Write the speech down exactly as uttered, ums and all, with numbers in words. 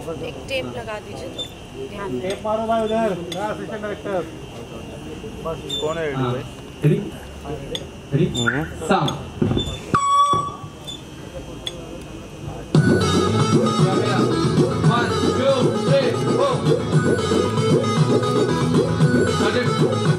एक टेप लगा दीजिए तो ध्यान टेप मारो भाई उधर असिस्टेंट डायरेक्टर बस कौन है भाई ready ready sound one two three four